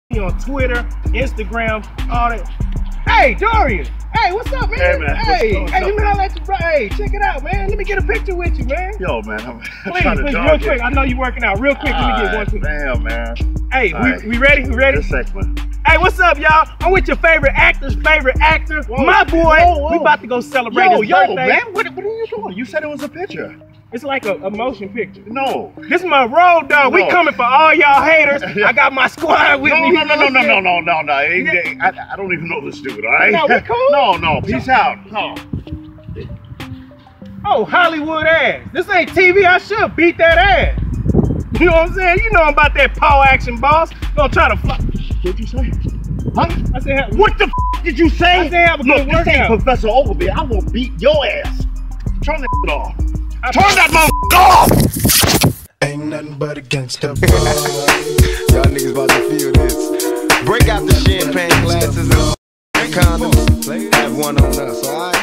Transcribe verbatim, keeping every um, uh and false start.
on Twitter, Instagram, all that. Hey, Dorien. Hey, what's up, man? Hey, man. Hey, what's hey, let me holler at you, bro. Hey, check it out, man. Let me get a picture with you, man. Yo, man, I'm please, trying to please, jog real it. quick. I know you're working out. Real quick, let me get one quick. Damn, man. Hey, we, right. we ready? We ready? Just a sec, man. Hey, what's up, y'all? I'm with your favorite actor's favorite actor, Whoa. my boy. Whoa, whoa. We about to go celebrate Yo, his yo, birthday. man, what, what are you doing? You said it was a picture. It's like a, a motion picture. No. This is my road dog. No. We coming for all y'all haters. I got my squad with no, me. No, no, no, no, no, no, no, no. Yeah. I, I don't even know this dude, all right? No, we cool? No, no, peace out. No. Oh, Hollywood ass. This ain't T V. I should beat that ass. You know what I'm saying? You know I'm about that paw action, boss. Gonna try to fly. What'd you say? Huh? I said, What the f did you say? I said have a Look, good this ain't workout. Professor Ogilvy. I will beat your ass. Turn that off. I Turn that motherfucker off! Ain't nothing but a gangster boy. Y'all niggas about to feel this. Break out the champagne glasses and condoms. Have one on us, alright?